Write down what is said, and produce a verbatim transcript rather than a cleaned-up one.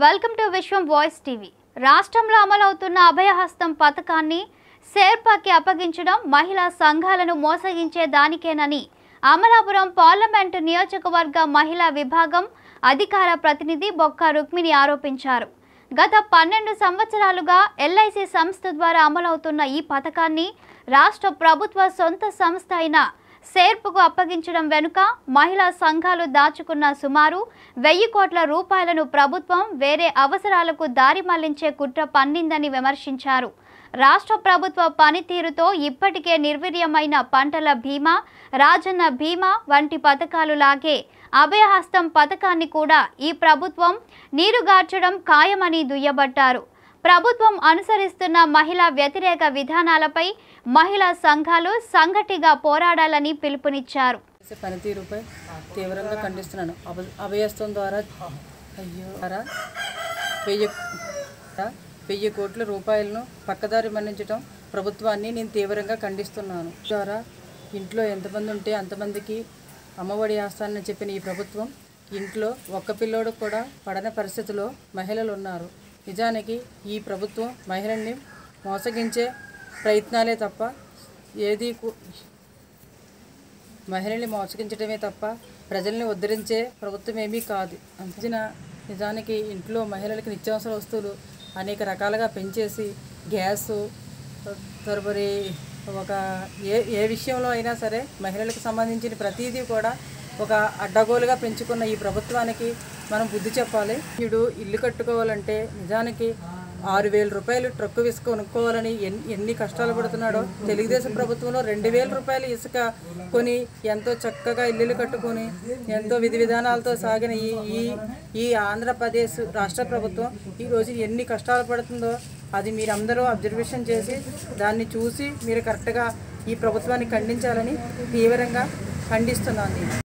Welcome to Vishwam voice TV. రాష్ట్రంలో అమలవుతున్న అభయహస్తం పథకాన్ని శేర్పాకి అప్పగించడం మహిళా సంఘాలను మోసగించే దానికేనని అమలాపురం పార్లమెంటు నియోజకవర్గ మహిళా విభాగం అధికార ప్రతినిధి బొక్క రుక్మిణి ఆరోపించారు. గత పన్నెండు సంవత్సరాలుగా ఎల్ఐసి సంస్థ ద్వారా అమలవుతున్న ఈ పథకాన్ని రాష్ట్ర ప్రభుత్వ సొంత సంస్థ అయిన శేర్పుకు అప్పగించడం వెనుక మహిళా సంఘాలు దాచుకున్న సుమారు వెయ్యి కోట్ల రూపాయలను ప్రభుత్వం వేరే అవసరాలకు దారి మళ్లించే కుట్ర పన్నిందని విమర్శించారు. రాష్ట్ర ప్రభుత్వ పనితీరుతో ఇప్పటికే నిర్వీర్యమైన పంటల బీమా, రాజన్న బీమా వంటి పథకాలు లాగే అభయహస్తం పథకాన్ని కూడా ఈ ప్రభుత్వం నీరుగార్చడం ఖాయమని దుయ్యబట్టారు. ప్రభుత్వం అనుసరిస్తున్న మహిళా వ్యతిరేక విధానాలపై మహిళా సంఘాలు సంఘటిగా పోరాడాలని పిలుపునిచ్చారు. పనితీరుపై తీవ్రంగా ఖండిస్తున్నాను. అభయహస్తం ద్వారా అయ్యో వెయ్యి వెయ్యి కోట్ల రూపాయలను పక్కదారి మళ్లించడం ప్రభుత్వాన్ని నేను తీవ్రంగా ఖండిస్తున్నాను. ద్వారా ఇంట్లో ఎంతమంది ఉంటే అంతమందికి అమ్మఒడి ఆస్తానని చెప్పిన ఈ ప్రభుత్వం ఇంట్లో ఒక్క పిల్లోడు కూడా పడని పరిస్థితిలో మహిళలు ఉన్నారు. నిజానికి ఈ ప్రభుత్వం మహిళల్ని మోసగించే ప్రయత్నాలే తప్ప ఏది మహిళల్ని మోసగించడమే తప్ప ప్రజల్ని ఉద్ధరించే ప్రభుత్వం ఏమీ కాదు. అందిన నిజానికి ఇంట్లో మహిళలకి నిత్యావసర వస్తువులు అనేక రకాలుగా పెంచేసి గ్యాసు తదుపరి ఒక ఏ ఏ విషయంలో అయినా సరే మహిళలకు సంబంధించిన ప్రతిదీ కూడా ఒక అడ్డగోలుగా పెంచుకున్న ఈ ప్రభుత్వానికి మనం బుద్ధి చెప్పాలి. వీడు ఇల్లు కట్టుకోవాలంటే నిజానికి ఆరు వేల రూపాయలు ట్రక్కు ఇసుక కొనుక్కోవాలని ఎన్ని ఎన్ని కష్టాలు పడుతున్నాడో తెలుగుదేశం ప్రభుత్వంలో రెండు వేల రూపాయలు ఇసుక కొని ఎంతో చక్కగా ఇల్లులు కట్టుకొని ఎంతో విధి విధానాలతో సాగిన ఈ ఈ ఈ ఆంధ్రప్రదేశ్ రాష్ట్ర ప్రభుత్వం ఈరోజు ఎన్ని కష్టాలు పడుతుందో అది మీరు అందరూ అబ్జర్వేషన్ చేసి దాన్ని చూసి మీరు కరెక్ట్గా ఈ ప్రభుత్వాన్ని ఖండించాలని తీవ్రంగా ఖండిస్తున్నాను.